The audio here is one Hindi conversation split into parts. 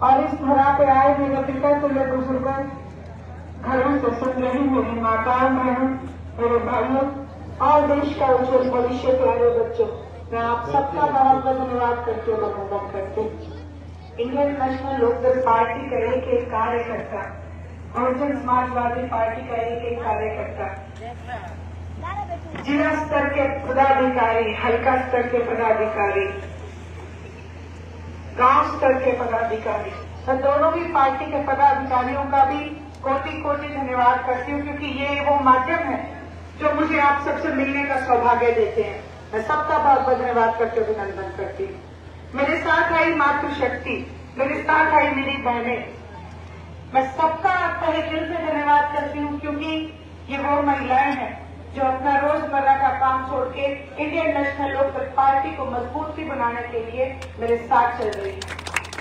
और इस धरा पे आए मेरे पिता तुल्य बुजुर्गों, घरों से सुन रही मेरी माताओं बहनों, मेरे भाइयों और देश का उज्जवल भविष्य प्यारे बच्चों, मैं आप सबका बहुत बहुत धन्यवाद करती हूँ, अभिनंदन करती हूँ। इंडियन नेशनल लोकदल पार्टी का एक कार्यकर्ता, बहुजन समाजवादी पार्टी का एक कार्यकर्ता, जिला स्तर के पदाधिकारी, हल्का स्तर के पदाधिकारी, गांव स्तर के पदाधिकारी, मैं दोनों भी पार्टी के पदाधिकारियों का भी कोटि कोटि धन्यवाद करती हूँ, क्योंकि ये वो माध्यम है जो मुझे आप सबसे मिलने का सौभाग्य देते हैं। मैं सबका बहुत बहुत धन्यवाद करते हुए अभिनंदन करती हूँ। मेरे साथ आई मातृशक्ति, मेरे साथ आई मेरी बहनें, मैं सबका तहे दिल से धन्यवाद करती हूँ, क्योंकि ये वो महिलाएं हैं जो अपना रोजमर्रा का काम छोड़ के इंडियन नेशनल लोकदल पार्टी को मजबूती बनाने के लिए मेरे साथ चल रही है।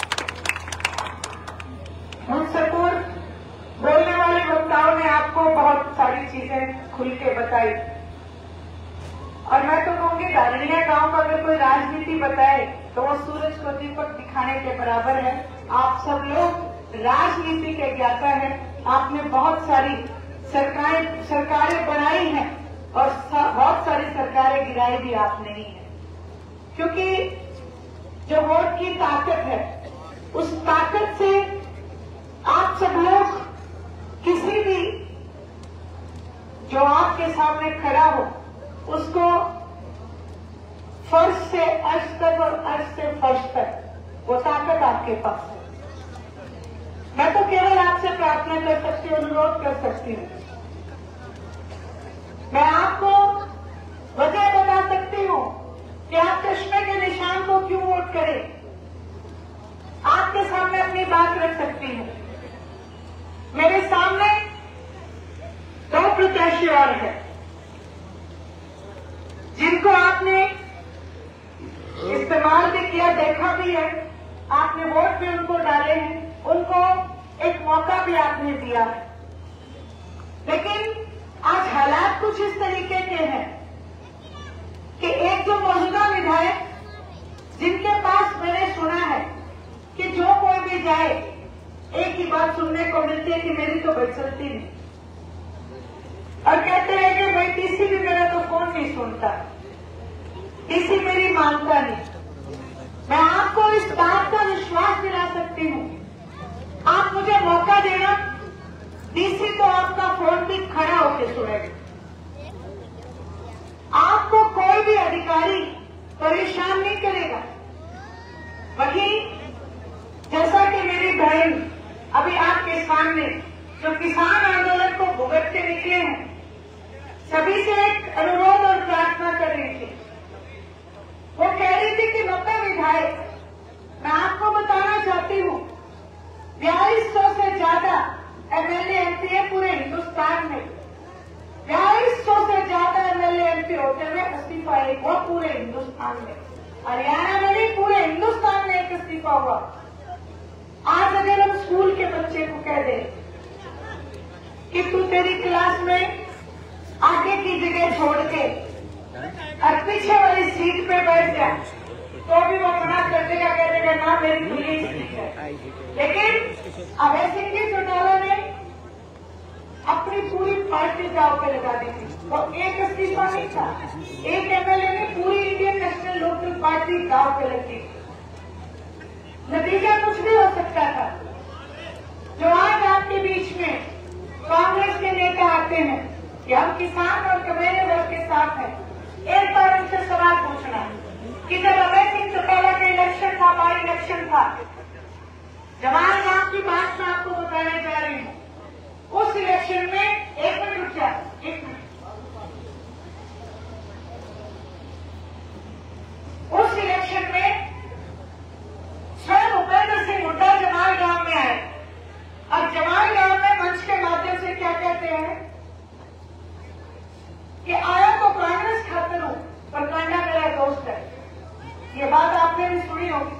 मुझसे पूर्व बोलने वाले वक्ताओं ने आपको बहुत सारी चीजें खुल के बताई, और मैं तो कहूंगी दारणिया गांव का अगर कोई राजनीति बताए तो वो सूरज को दीपक दिखाने के बराबर है। आप सब लोग राजनीति के ज्ञाता हैं, आपने बहुत सारी सरकारें बनाई हैं और बहुत सारी सरकारें गिराई भी आपने ही है, क्योंकि जो वोट की ताकत है, उस ताकत से आप सब लोग किसी भी जो आपके सामने खड़ा हो उसको फर्श से अर्श तक और अर्श से फर्श तक वो ताकत आपके पास है। मैं तो केवल आपसे प्रार्थना कर सकती हूँ, अनुरोध कर सकती हूँ। मैं आपको वजह बता सकती हूँ कि आप चश्मे के निशान को क्यों वोट करें। आपके सामने अपनी बात रख सकती हूँ। मेरे सामने 2 प्रत्याशी और हैं जिनको आपने इस्तेमाल भी किया, देखा भी है, आपने वोट भी उनको डाले हैं, उनको एक मौका भी आपने दिया है। लेकिन आज हालात कुछ इस तरीके के हैं कि एक जो मौजूदा विधायक, जिनके पास मैंने सुना है कि जो कोई भी जाए एक ही बात सुनने को मिलती है कि मेरी तो बच चलती नहीं, और कहते हैं कि भाई टीसी भी मेरा तो फोन नहीं सुनता, टीसी मेरी मानता नहीं। मैं आपको इस बात का विश्वास दिला सकती हूँ, आप मुझे मौका देना, टीसी तो आपका फोन भी खड़ा होकर सुनेगा। आपको कोई भी अधिकारी परेशान नहीं करेगा। वहीं जैसा कि मेरी बहन अभी आपके सामने जो किसान आंदोलन को भुगत के निकले हैं, सभी से एक अनुरोध और प्रार्थना कर रही थी। वो कह रही थी कि 90 विधायक, मैं आपको बताना चाहती हूँ 4200 से ज्यादा एमएलए एमपी है पूरे हिंदुस्तान में। 4200 से ज्यादा एमएलए एमपी होते हुए इस्तीफा एक हुआ पूरे हिंदुस्तान में। हरियाणा में भी पूरे हिंदुस्तान में एक इस्तीफा हुआ। आज अगर हम स्कूल के बच्चे को कह दें कि तू तेरी क्लास में आगे की जगह छोड़ के और पीछे वाली सीट पे बैठ जा, तो भी वो मना कर देगा, कह देगा ना मेरी खुली सीट है। लेकिन अभय सिंह जी चौटाला ने अपनी पूरी पार्टी दांव पे लगा दी थी। वो एक इस्तीफा नहीं था, एक एमएलए ने पूरी इंडियन नेशनल लोकदल पार्टी दांव पे लगी। नतीजा कुछ भी हो सकता था। जो आज आपके बीच में कांग्रेस के नेता आते हैं कि हम किसान और कमेरे वर्ग के साथ हैं, एक बार उनसे सवाल पूछना कि जब अभय सिंह चौटाला का इलेक्शन था, बाई इलेक्शन था, जवान गांव की बात मैं आपको बताने जा रही हूँ। उस इलेक्शन में एक मिनट रुक जा, एक मिनट। उस इलेक्शन में स्वयं भूपेंद्र सिंह हुड्डा जमाल गांव में आए और जमाल गांव में मंच के माध्यम से क्या कहते हैं कि आया तो कांग्रेस खातिर हूं पर कांडा मेरा दोस्त है। ये बात आपने भी सुनी होगी।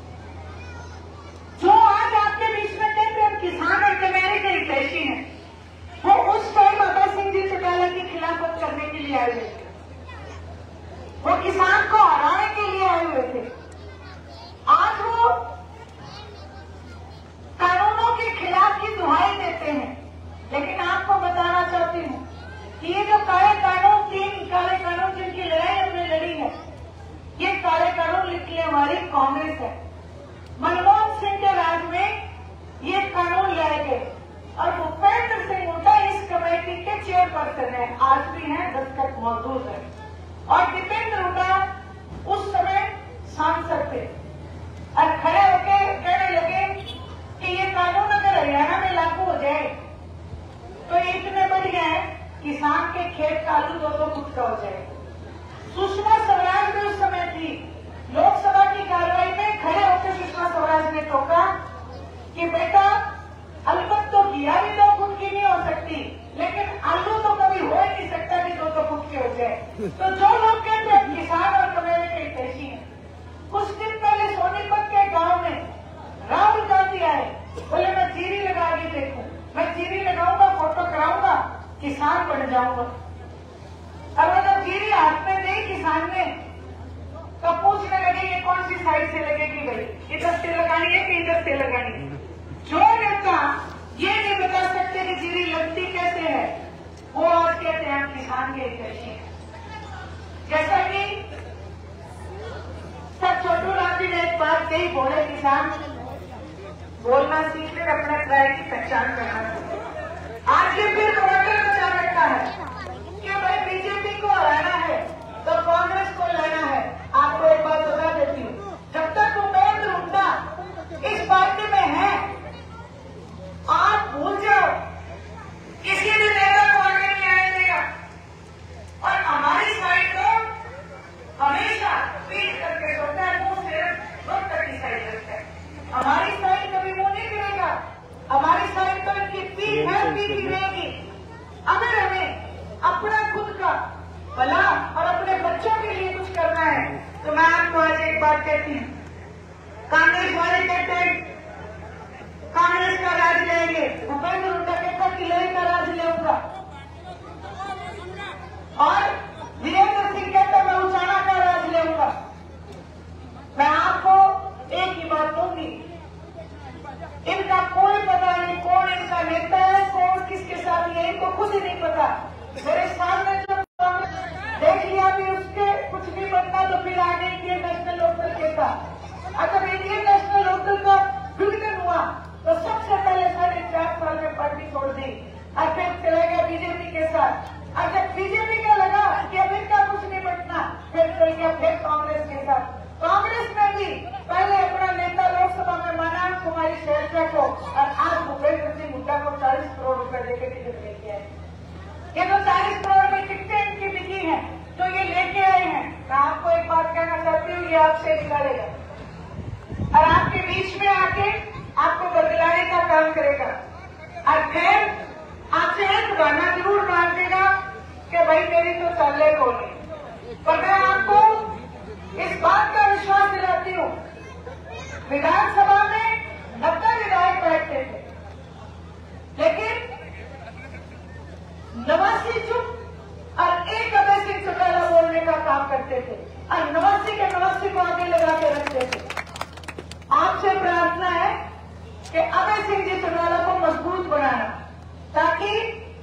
जो आज आपके बीच में कहते हैं किसान और कमेरे के हितैषी हैं, वो उस टाइम अभय सिंह जी चौटाला की खिलाफत करने के लिए आए हुए थे। वो किसान को हराने के लिए आए हुए थे। लेकिन आपको बताना चाहती हूँ कि ये जो काले कानून, 3 काले कानून जिनकी लड़ाई हमने लड़ी है, ये काले कानून लिखी हमारी कांग्रेस है। मनमोहन सिंह के राज में ये कानून लाए गए और भूपेंद्र सिंह हुड्डा इस कमेटी के चेयरपर्सन है, आज भी हैं, दस्तखत मौजूद है। और दीपेंद्र हुड्डा उस समय सांसद थे और खड़े होकर कहने लगे कि ये कानून अगर हरियाणा में लागू हो जाए तो इतने बढ़िया है, किसान के खेत का आलू 200 फुट का हो जाए। सुषमा स्वराज भी उस समय थी, लोकसभा की कार्रवाई में खड़े होकर सुषमा स्वराज ने टोका कि बेटा अलबत्त तो घिया भी 2 फुट की नहीं हो सकती, लेकिन आलू तो कभी हो ही नहीं सकता कि 200 फुट के हो जाए। तो जो लोग कहते हैं किसान और कमेरे के हितैषी हैं, कुछ दिन पहले सोनीपत के गांव में राहुल गांधी आए, बोले मैं जीरी लगा के देखूं, मैं जीरी लगाऊंगा, फोटो कराऊंगा, किसान बन जाऊंगा। अब जब जीरी हाथ में दी किसान ने, तो पूछने लगे ये कौन सी साइड से लगेगी भाई, इधर से लगानी है कि इधर से लगानी है। जो नेता ये नहीं बता सकते कि जीरी लगती कैसे है, वो आज कहते हैं किसान के हितैषी हैं। जैसा कि सर छोटू राम जी ने एक बात कही, बोले किसान बोलना सीख ले, अपने ट्राई की पहचान करना सीखे। आज ये फिर प्रवर्तन बचा रखा है कि भाई बीजेपी को हराना है तो कांग्रेस को लाना है। आपको एक बात बता देती हूँ, जब तक भूपेंद्र हुड्डा इस पार्टी में है, आप भूल जाओ, किसी भी नेता को आगे नहीं आने देगा। और हमारी साइड को हमेशा पीट करके सोचता है, मुंह सिर्फ वक्त की साइड रखता है। हमारी साइड कभी मुंह नहीं करेगा, हमारी साइड तो इनकी पीठ है, पीठ ही रहेगी। अगर हमें अपना खुद का भला और अपने बच्चों के लिए कुछ करना है, तो मैं आपको आज एक बात कहती हूँ, कांग्रेस वाले कहते हैं कांग्रेस का राज लेंगे, भूपेंद्र हुड्डा कहता किले का राज लेऊंगा, और वीरेंद्र सिंह कहता मैं उचाना का राज लेऊंगा। मैं आपको एक ही बात दूंगी, इनका कोई पता नहीं कौन इनका नेता है, कौन किसके साथ है, इनको खुद ही नहीं पता। मेरे सामने जो देख लिया भी उसके कुछ नहीं बनना, तो फिर आगे इंडियन नेशनल लोकदल के साथ। अगर इंडियन नेशनल लोकदल का विघटन हुआ तो सबसे पहले 4.5 साल में पार्टी छोड़ दी और फिर चला गया बीजेपी के साथ। और जब बीजेपी का लगा कि अब इनका कुछ नहीं बनना, फिर चल गया फिर कांग्रेस के साथ। कांग्रेस में भी पहले अपना नेता लोकसभा में माना कुमारी शैलजा को, और आज भूपेंद्र सिंह हुड्डा को 40 करोड़ रुपए देकर टिकट लेके आए। ये तो 40 करोड़ की टिकटें इनकी बिकी हैं, तो ये लेके आए हैं। मैं आपको एक बात कहना चाहती हूँ, ये आपसे निकालेगा और आपके बीच में आके आपको बदलाने का काम करेगा, और फिर आपसे एक बहाना जरूर मार देगा कि भाई मेरी तो चाले खोली। पर मैं आपको इस बात का विश्वास दिलाती हूँ, विधानसभा में 90 विधायक बैठते थे, लेकिन 89 चुप और एक अभय सिंह चौटाला बोलने का काम करते थे, और 89 के 89 को आगे लगा के रखते थे। आपसे प्रार्थना है कि अभय सिंह जी चौटाला को मजबूत बनाना, ताकि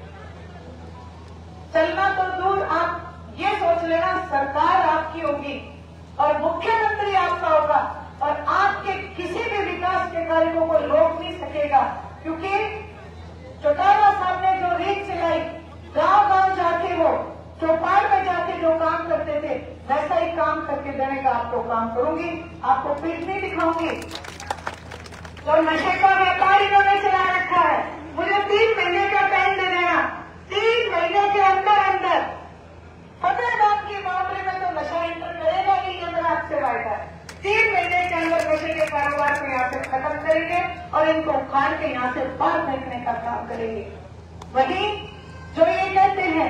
चलना तो दूर, आप ये सोच लेना सरकार आपकी होगी और मुख्यमंत्री आपका होगा, और आपके किसी भी विकास के कार्यों को रोक नहीं सकेगा। क्योंकि चौटाला साहब ने जो रीत चलाई, गांव-गांव जाके वो चौपाल में जाके जो काम करते थे, वैसा ही काम करके देने का आपको काम करूंगी। आपको पीठ नहीं दिखाऊंगी। जो नशे का व्यापार इन्होंने चला रखा है, मुझे 3 महीने का टाइम दे देना। 3 महीने के अंदर अंदर फतेहाबाद के मामले में तो नशा इंटर करेगा ही, ये मेरा आपसे वायदा है। 3 महीने के अंदर नशे के कारोबार को यहाँ से खत्म करेंगे और इनको उखाड़ के यहाँ से बाहर फेंकने का काम करेंगे। वहीं जो ये कहते हैं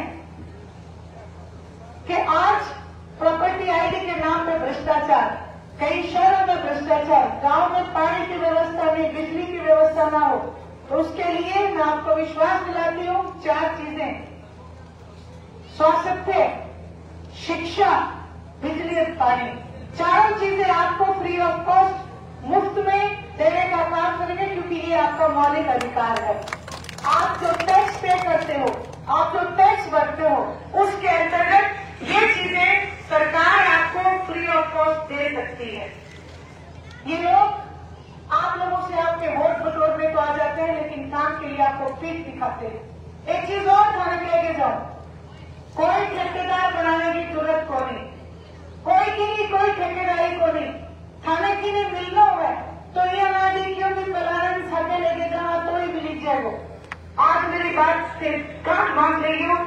कि आज प्रॉपर्टी आईडी के नाम पे भ्रष्टाचार, कई शहरों में भ्रष्टाचार, गांव में पानी की व्यवस्था नहीं, बिजली की व्यवस्था ना हो, तो उसके लिए मैं आपको विश्वास दिलाती हूँ 4 चीजें: स्वास्थ्य, शिक्षा, बिजली और पानी। चारों चीजें आपको फ्री ऑफ कॉस्ट मुफ्त में देने का काम करेंगे, क्योंकि ये आपका मौलिक अधिकार है। आप जो टैक्स पे करते हो, आप जो टैक्स भरते हो, उसके अंतर्गत ये चीजें सरकार आपको फ्री ऑफ कॉस्ट दे सकती है। ये लोग आप लोगों से आपके वोट बटोरने को आ जाते हैं, लेकिन काम के लिए आपको पीठ दिखाते हैं। एक चीज और ध्यान में लेके जाओ, कोई ठेकेदार बनाने की जरूरत को नहीं, कोई ठेकेदारी को नहीं। थाने की ने मिलना हुआ तो ये अनाजी क्यों भी बलारन सके लेके जाना तो ही मिल जाएगा। आज मेरी बात से काट बांध रही हो,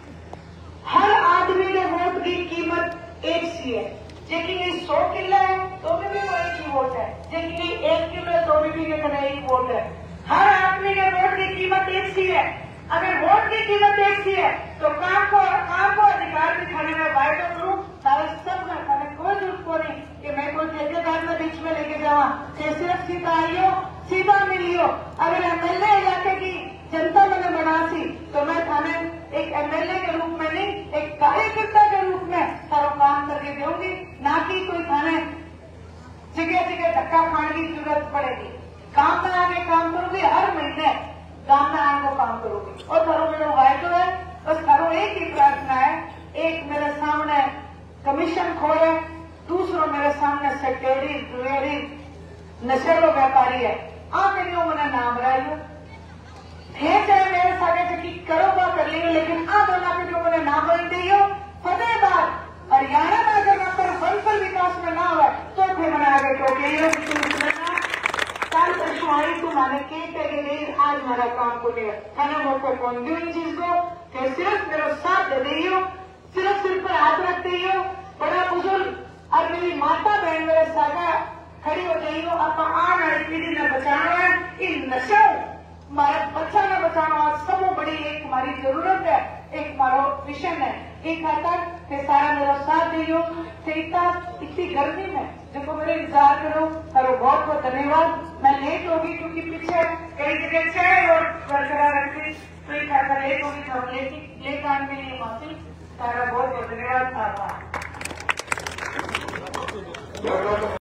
हर आदमी के वोट की कीमत एक सी है। लेकिन 100 किलो है तो भी वो एक ही वोट है, लेकिन 1 किलो है तो भी एक वोट है। हर आदमी के वोट की कीमत एक सी है। अगर वोट की कीमत एक सी है तो काम को अधिकार दिखाने में वायदा करूं, सारे सब में खाने कोई जरूरत को नहीं कि मैं कोई ठेकेदार में बीच में लेके जावा। सिर्फ सीधा आइयो, सीधा मिलियो। अगर एमएलए इलाके की जनता मैंने बनासी तो मैं थाने एक एमएलए के रूप में नहीं, एक कार्यकर्ता के रूप में सारा काम करके दूंगी, ना कि कोई थाने जगह जगह धक्का खाने की जरूरत पड़ेगी। काम में आगे काम करूंगी, हर महीने काम में आगे काम करूंगी। और थारो मेरा वायदो है, बस थारो एक ही प्रार्थना है, एक मेरे सामने कमीशन खोले, दूसरा मेरे सामने सेक्रेटरी जुएरी नशेलो व्यापारी है, आप इन मैंने नाम रहा ठीक है। मेरे सारे चक्की करोगा कर लेंगे, लेकिन आप दोनों के जो मैंने नाम रख दी हो फतेहबाद हरियाणा में अगर नंबर 1 पर विकास में ना हुआ तो फिर मैंने आगे टोके काल परसुआई तुम्हारे के लिए आज हमारा काम को लिया थाना मौके कौन दी इन चीज को फिर सिर्फ मेरा साथ दे दी हो, सिर्फ सिर पर हाथ रख दी हो। बड़ा बुजुर्ग और मेरी माता बहन मेरे सागा खड़ी हो गई हो, आप आने वाली पीढ़ी ने बचाना है इन नशा हमारा बच्चा ने बचाना सब बड़ी एक हमारी जरूरत है, एक हमारा मिशन है। एक खातर सारा मेरा साथ दियो सीता इतनी गर्मी में देखो मेरे इंतजार करो, करो बहुत बहुत धन्यवाद। मैं लेट होगी क्योंकि पीछे कई जगह चाय और बरकरार रखती तो एक खातर लेट होगी तो लेट आने के लिए माफी। सारा बहुत बहुत धन्यवाद।